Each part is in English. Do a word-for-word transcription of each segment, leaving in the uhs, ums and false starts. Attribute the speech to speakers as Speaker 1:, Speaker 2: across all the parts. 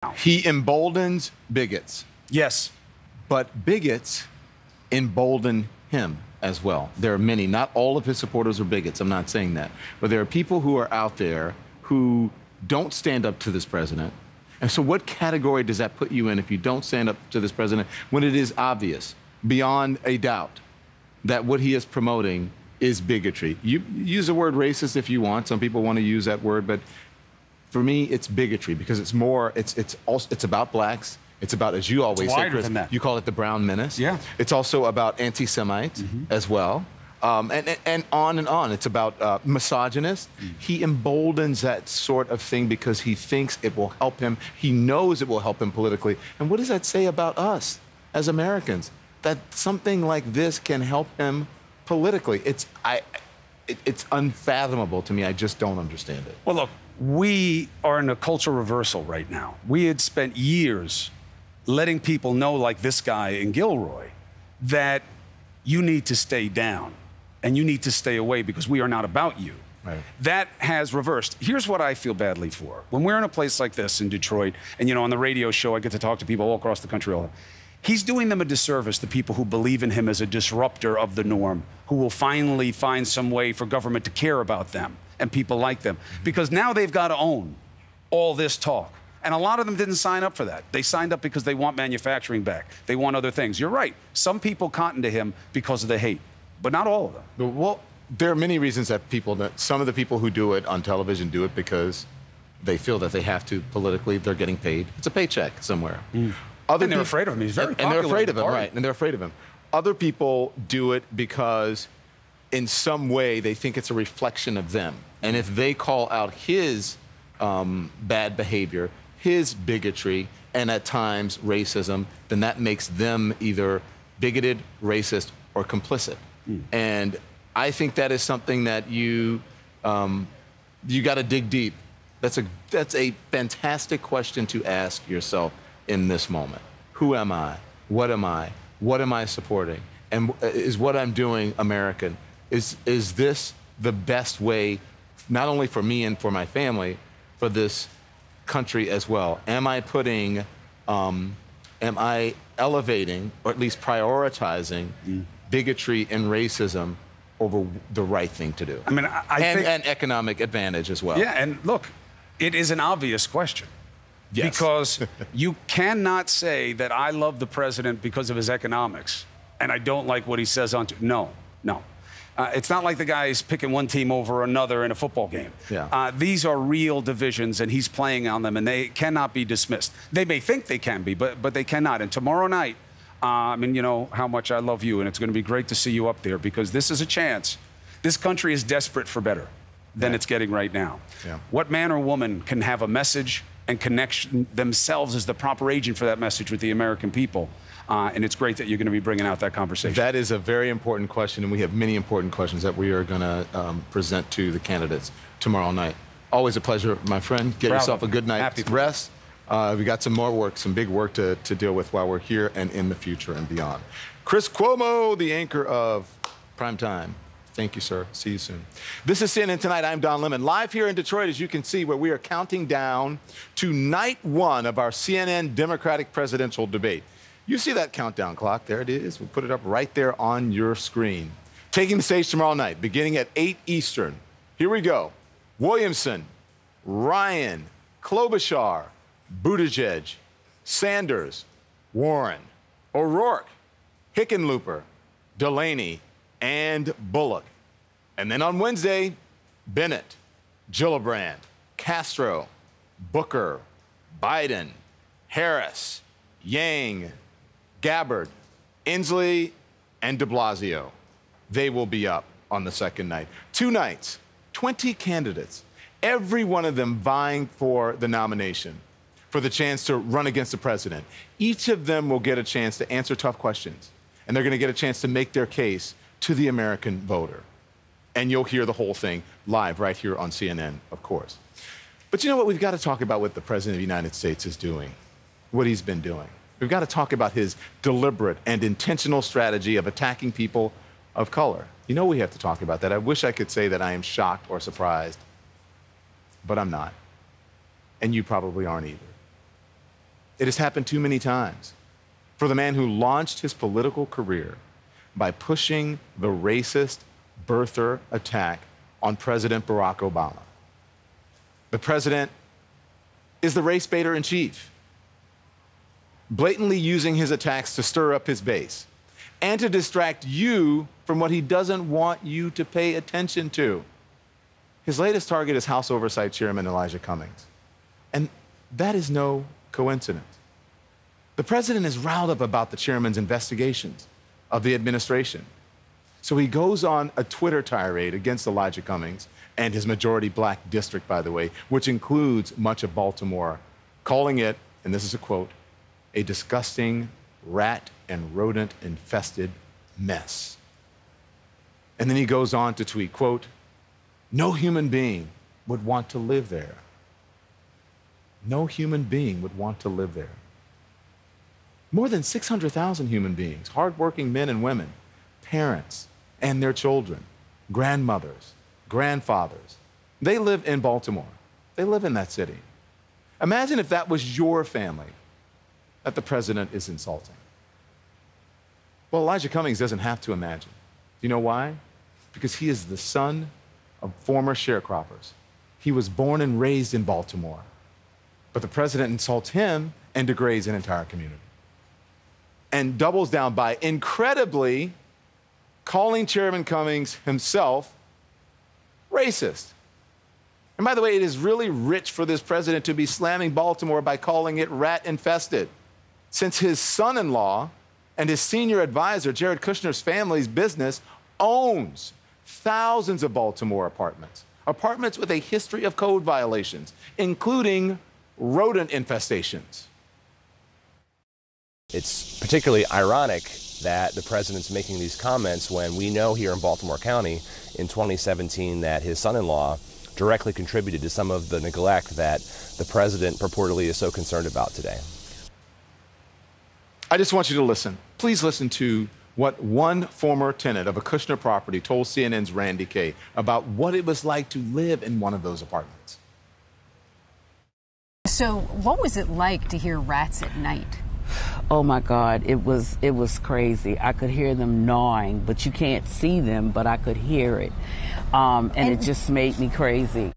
Speaker 1: now.
Speaker 2: He emboldens bigots.
Speaker 1: Yes.
Speaker 2: But bigots embolden him as well. There are many. Not all of his supporters are bigots. I'm not saying that. But there are people who are out there who don't stand up to this president. And so what category does that put you in if you don't stand up to this president when it is obvious, beyond a doubt, that what he is promoting is bigotry? You use the word racist if you want. Some people want to use that word, but for me, it's bigotry because it's more, it's it's also, it's about blacks. It's about, as you always
Speaker 1: It's
Speaker 2: say,
Speaker 1: wider
Speaker 2: Chris,
Speaker 1: than that.
Speaker 2: you call it the brown menace.
Speaker 1: Yeah.
Speaker 2: It's also about anti-Semites mm-hmm. as well. Um, and, and, and on and on. It's about uh, misogynists. Mm. He emboldens that sort of thing because he thinks it will help him. He knows it will help him politically. And what does that say about us as Americans? That something like this can help him politically. It's, I, it, it's unfathomable to me. I just don't understand it.
Speaker 1: Well, look, we are in a cultural reversal right now. We had spent years letting people know, like this guy in Gilroy, that you need to stay down and you need to stay away because we are not about you.
Speaker 2: Right.
Speaker 1: That has reversed. Here's what I feel badly for. When we're in a place like this in Detroit, and you know, on the radio show, I get to talk to people all across the country. All He's doing them a disservice, the people who believe in him as a disruptor of the norm, who will finally find some way for government to care about them and people like them. Because now they've got to own all this talk. And a lot of them didn't sign up for that. They signed up because they want manufacturing back. They want other things. You're right. Some people cotton to him because of the hate, but not all of them.
Speaker 2: Well, there are many reasons that people, that some of the people who do it on television do it because they feel that they have to politically. They're getting paid. It's a paycheck somewhere.
Speaker 1: Mm.
Speaker 2: Other
Speaker 1: and they're
Speaker 2: people,
Speaker 1: afraid of him. He's very
Speaker 2: and,
Speaker 1: popular.
Speaker 2: and they're afraid of him,
Speaker 1: party.
Speaker 2: right? And they're afraid of him. Other people do it because in some way they think it's a reflection of them. And if they call out his um, bad behavior, his bigotry, and at times racism, then that makes them either bigoted, racist, or complicit. Mm. And I think that is something that you um, you got to dig deep. That's a that's a fantastic question to ask yourself in this moment. Who am I? What am I? What am I supporting? And is what I'm doing American? Is is this the best way, not only for me and for my family, for this country as well? Am I putting, um, am I elevating, or at least prioritizing, mm. bigotry and racism over the right thing to do?
Speaker 1: I mean, I, I
Speaker 2: and,
Speaker 1: think...
Speaker 2: and economic advantage as well.
Speaker 1: Yeah, and look, it is an obvious question.
Speaker 2: Yes.
Speaker 1: Because you cannot say that I love the president because of his economics, and I don't like what he says on... T- no, no. Uh, it's not like the guy is picking one team over another in a football game.
Speaker 2: Yeah.
Speaker 1: Uh, these are real divisions, and he's playing on them, and they cannot be dismissed. They may think they can be, but but they cannot. And tomorrow night, uh, I mean, you know how much I love you, and it's going to be great to see you up there because this is a chance. This country is desperate for better than
Speaker 2: yeah.
Speaker 1: it's getting right now.
Speaker 2: Yeah.
Speaker 1: What man or woman can have a message and connection themselves as the proper agent for that message with the American people? Uh, and it's great that you're going to be bringing out that conversation.
Speaker 2: That is a very important question, and we have many important questions that we are going to um, present to the candidates tomorrow night. Always a pleasure, my friend. Get
Speaker 1: Proud
Speaker 2: yourself a good night's
Speaker 1: Happy
Speaker 2: rest. Uh, we got some more work, some big work to, to deal with while we're here and in the future and beyond. Chris Cuomo, the anchor of Primetime. Thank you, sir. See you soon. This is C N N Tonight. I'm Don Lemon. Live here in Detroit, as you can see, where we are counting down to night one of our C N N Democratic presidential debate. You see that countdown clock. There it is. We'll put it up right there on your screen. Taking the stage tomorrow night, beginning at eight Eastern. Here we go. Williamson, Ryan, Klobuchar, Buttigieg, Sanders, Warren, O'Rourke, Hickenlooper, Delaney, and Bullock. And then on Wednesday, Bennett, Gillibrand, Castro, Booker, Biden, Harris, Yang, Gabbard, Inslee, and de Blasio. They will be up on the second night. Two nights, twenty candidates, every one of them vying for the nomination, for the chance to run against the president. Each of them will get a chance to answer tough questions, and they're going to get a chance to make their case to the American voter. And you'll hear the whole thing live right here on C N N, of course. But you know what? We've got to talk about what the President of the United States is doing, what he's been doing. We've got to talk about his deliberate and intentional strategy of attacking people of color. You know we have to talk about that. I wish I could say that I am shocked or surprised, but I'm not. And you probably aren't either. It has happened too many times for the man who launched his political career by pushing the racist birther attack on President Barack Obama. The president is the race baiter in chief, blatantly using his attacks to stir up his base and to distract you from what he doesn't want you to pay attention to. His latest target is House Oversight Chairman Elijah Cummings. And that is no coincidence. The president is riled up about the chairman's investigations of the administration. So he goes on a Twitter tirade against Elijah Cummings and his majority black district, by the way, which includes much of Baltimore, calling it, and this is a quote, a disgusting rat and rodent infested mess. And then he goes on to tweet, quote, no human being would want to live there. No human being would want to live there. More than six hundred thousand human beings, hardworking men and women, parents and their children, grandmothers, grandfathers, they live in Baltimore. They live in that city. Imagine if that was your family that the president is insulting. Well, Elijah Cummings doesn't have to imagine. Do you know why? Because he is the son of former sharecroppers. He was born and raised in Baltimore. But the president insults him and degrades an entire community. And doubles down by incredibly calling Chairman Cummings himself racist. And by the way, it is really rich for this president to be slamming Baltimore by calling it rat infested, since his son-in-law and his senior advisor, Jared Kushner's family's business, owns thousands of Baltimore apartments, apartments with a history of code violations, including rodent infestations.
Speaker 3: It's particularly ironic that the president's making these comments when we know here in Baltimore County in twenty seventeen that his son-in-law directly contributed to some of the neglect that the president purportedly is so concerned about today.
Speaker 2: I just want you to listen. Please listen to what one former tenant of a Kushner property told C N N's Randy Kay about what it was like to live in one of those apartments.
Speaker 4: So what was it like to hear rats at night?
Speaker 5: Oh my God, it was it was crazy. I could hear them gnawing, but you can't see them, but I could hear it. Um, and, and it just made me crazy.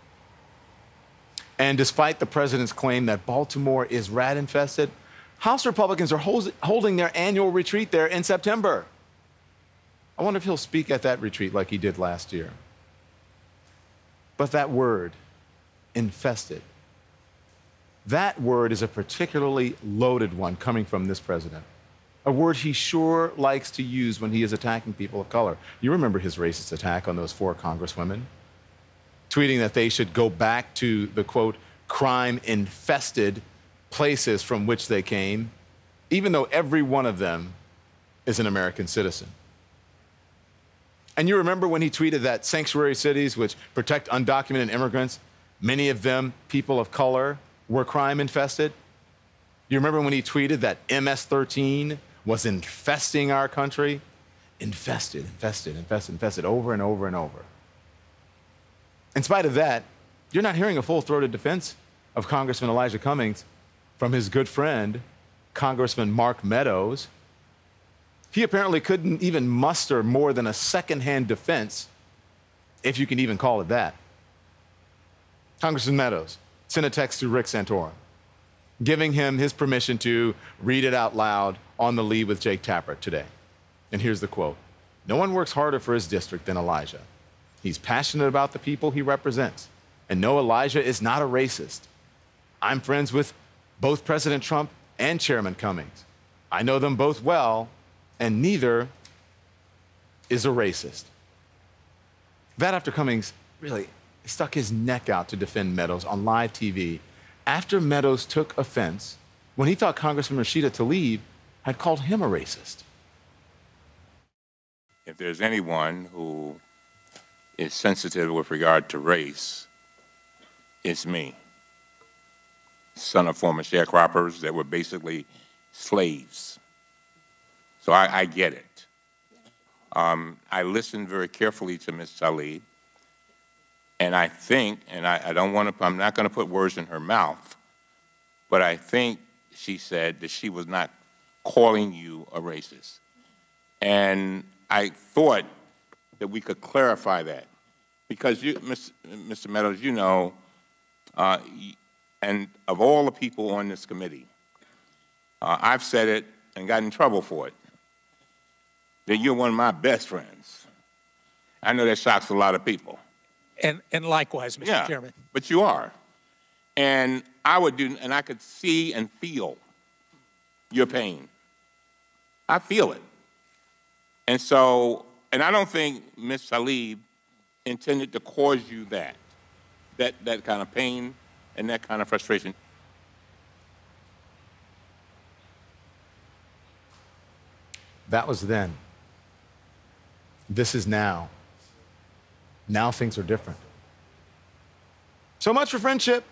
Speaker 2: And despite the president's claim that Baltimore is rat infested, House Republicans are hold, holding their annual retreat there in September. I wonder if he'll speak at that retreat like he did last year. But that word, infested, that word is a particularly loaded one coming from this president, a word he sure likes to use when he is attacking people of color. You remember his racist attack on those four congresswomen, tweeting that they should go back to the, quote, crime-infested places from which they came, even though every one of them is an American citizen. And you remember when he tweeted that sanctuary cities which protect undocumented immigrants, many of them people of color, were crime infested? You remember when he tweeted that M S thirteen was infesting our country? Infested, infested, infested, infested, over and over and over. In spite of that, you're not hearing a full-throated defense of Congressman Elijah Cummings from his good friend, Congressman Mark Meadows. He apparently couldn't even muster more than a second-hand defense, if you can even call it that. Congressman Meadows sent a text to Rick Santorum, giving him his permission to read it out loud on the Lead with Jake Tapper today. And here's the quote. No one works harder for his district than Elijah. He's passionate about the people he represents. And no, Elijah is not a racist. I'm friends with both President Trump and Chairman Cummings. I know them both well, and neither is a racist. That after Cummings really stuck his neck out to defend Meadows on live T V after Meadows took offense when he thought Congressman Rashida Tlaib had called him a racist.
Speaker 6: If there's anyone who is sensitive with regard to race, it's me. Son of former sharecroppers that were basically slaves. So I, I get it. Um, I listened very carefully to Miz Tlaib. And I think, and I, I don't want to, I'm not going to put words in her mouth, but I think she said, that she was not calling you a racist. And I thought that we could clarify that. Because, you, Mister Meadows, you know, uh, and of all the people on this committee, uh, I've said it and got in trouble for it, that you're one of my best friends. I know that shocks a lot of people.
Speaker 7: And, and likewise, Mister
Speaker 6: Yeah,
Speaker 7: Chairman.
Speaker 6: but you are. And I would do, and I could see and feel your pain. I feel it. And so, and I don't think Miz Tlaib intended to cause you that, that, that kind of pain and that kind of frustration.
Speaker 2: That was then. This is now. Now things are different. So much for friendship.